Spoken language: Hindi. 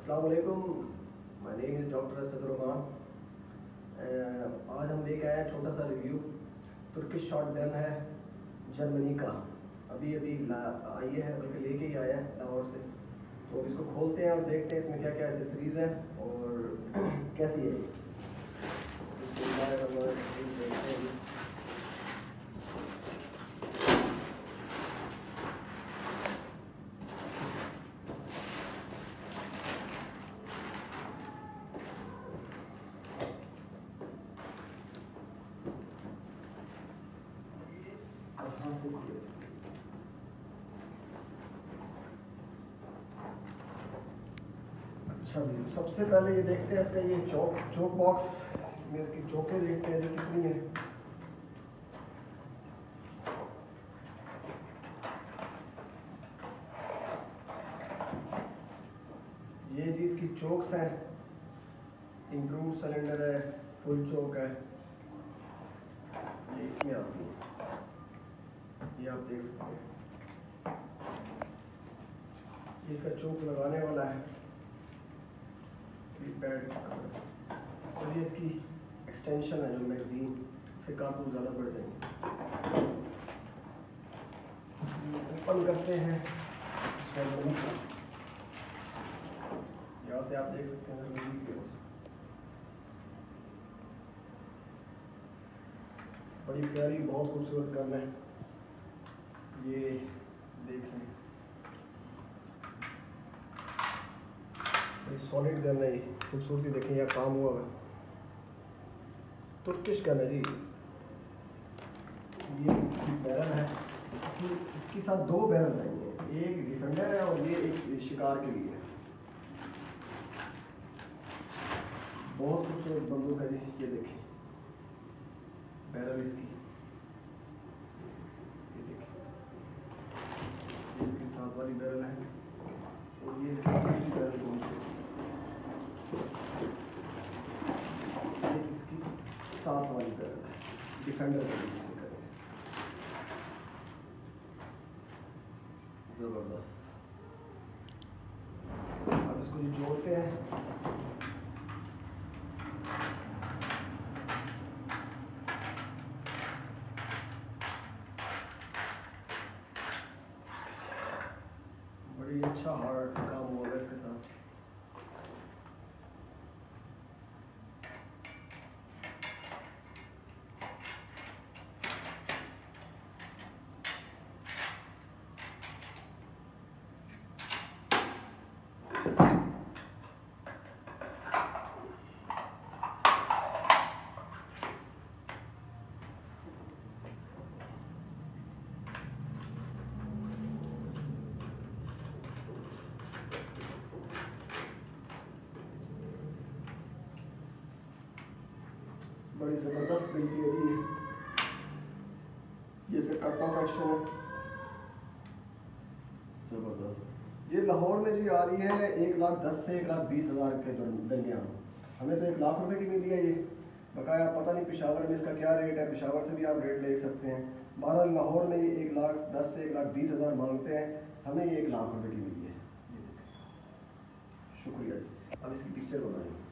अस्सलाम वालेकुम, my name is doctor Asad. आज हम लेके आए हैं छोटा सा रिव्यू। तुर्किश शॉर्ट गन है जर्मनी का, अभी अभी आई है, बल्कि लेके ही आया है लाहौर से। तो इसको खोलते हैं और देखते हैं इसमें क्या क्या एसेसरीज़ हैं और कैसी है। देखते हैं। अच्छा जी, सबसे पहले ये देखते हैं इसका ये चोक बॉक्स में इसकी चोकें देखते हैं जो कितनी है। ये जी इसकी चोक्स हैं, इंप्रूव सिलेंडर है, फुल चोक है, ये इसमें आती है, ये आप देख सकते हैं। ये इसका चोक लगाने वाला है पैड, और ये इसकी एक्सटेंशन है जो मैगजीन से कारतूस ज़्यादा बढ़ जाएंगे। ओपन करते हैं, यहाँ से आप देख सकते हैं बड़ी प्यारी बहुत खूबसूरत गन है। ये देखें, बड़ी सॉलिड गन है, खूबसूरती देखें, यह काम हुआ है। तुर्किश गन है जी। ये इसकी बैरल है, इसके साथ दो बैरल हैं, एक डिफेंडर है और ये एक शिकार के लिए है। बहुत खूबसूरत बंदूक है जी। ये देखें बैरल इसकी, ये देखें, ये इसके साथ वाली बैरल है और ये इसकी दूसरी बैरल कौन सी, इसकी साथ वाली बैरल है, डिफेंडर है। जबरदस्त। अब इसको जो जोड़ते हैं, बड़ी अच्छा हार्ड काम होगा इसके साथ। बड़ी ज़बरदस्त बिल्टी है जी। ये इसका कट ऑफ एक्शन है, ज़बरदस्त। ये लाहौर में जी आ रही है 1,10,000 से 1,20,000 के दरमियान। हमें तो 1,00,000 रुपए की मिली है ये बकाया। पता नहीं पेशावर में इसका क्या रेट है, पेशावर से भी आप रेट ले सकते हैं। 12 लाहौर में ये 1,10,000 से 1,20,000 मांगते हैं, हमें ये 1,00,000 रुपए की मिली है। शुक्रिया जी। अब इसकी पिक्चर बनाएंगे।